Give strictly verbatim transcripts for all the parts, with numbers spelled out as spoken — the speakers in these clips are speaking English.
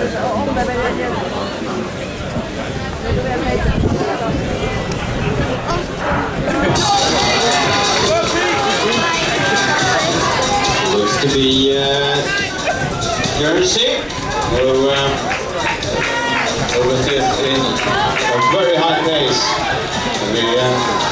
Looks to be uh, Jersey, who um, oversteers in a very high pace. The, uh,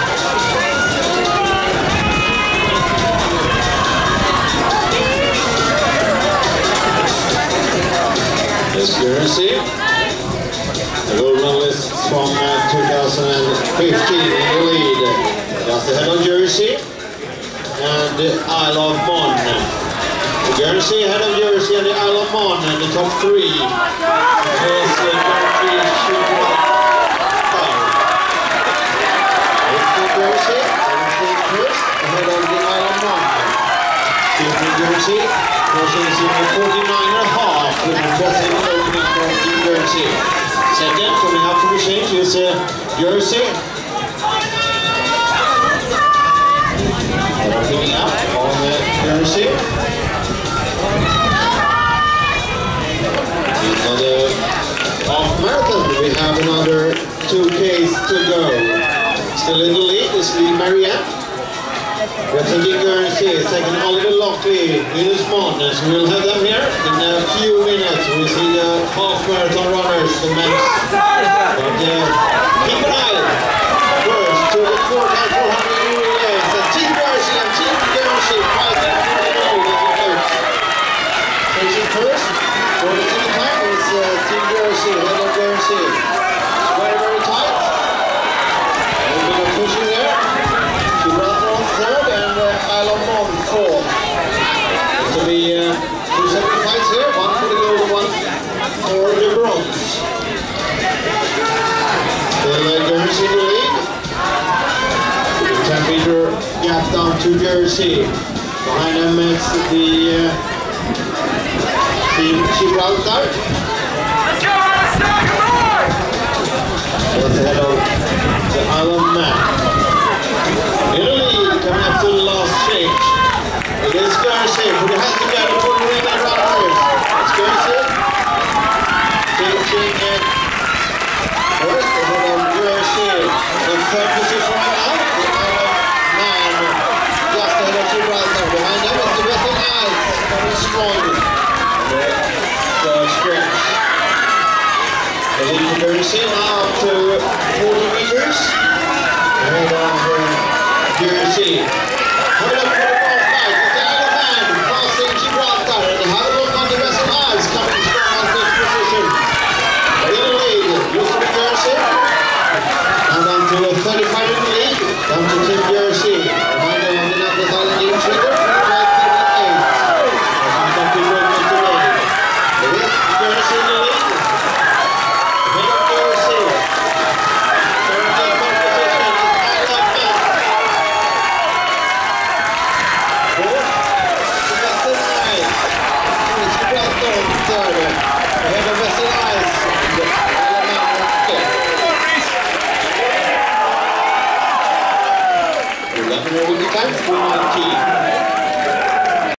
There's Jersey, the gold medalist from uh, two thousand fifteen in the lead, just ahead of Jersey and the Isle of Mon. Jersey ahead of Jersey and the Isle of Mon in the top three. There's uh, Jersey shooting up five. It's the Jersey, and first ahead of the Isle of Mon. Shooting Jersey, crossing in the forty-nine and a half with the crossing opening from Team Jersey. Second, coming up from the change is uh, Jersey. Opening up on uh, Jersey. Another half marathon. We have another two Ks to go. Still in the lead is Lee Marianne. We're taking Jersey, taking Oliver Lockley, Linus Mon, so we'll have them here in a few minutes. We'll see the half marathon runners, the men. But uh, keep an eye first to the four by four hundred relays. The Team Jersey and Team Jersey fighting for the goal as it goes. Facing first, for the second time is uh, Team Jersey, head of Jersey. It's very, very tight. A little bit of pushing there. Gibraltar on third and uh, Isle of Mon fourth. To be uh, two separate fights here, one for the gold and one for the bronze. Still uh, Jersey in the lead. The ten meter gap down to Jersey. Behind them is the uh, Team Gibraltar. Let's go, let's go, come on! That's ahead of the Isle of Man. In the lead, coming up to the last change. It is Jersey, but it has to go before the ring and runners. It's Jersey. Changing it. First, ahead of Jersey. In third position right now, the Isle of Man. Just ahead of Gibraltar. Behind them is the Western Isles. Coming strong. The third stretch. The lead for Jersey now up to forty meters. Ahead of uh, Jersey.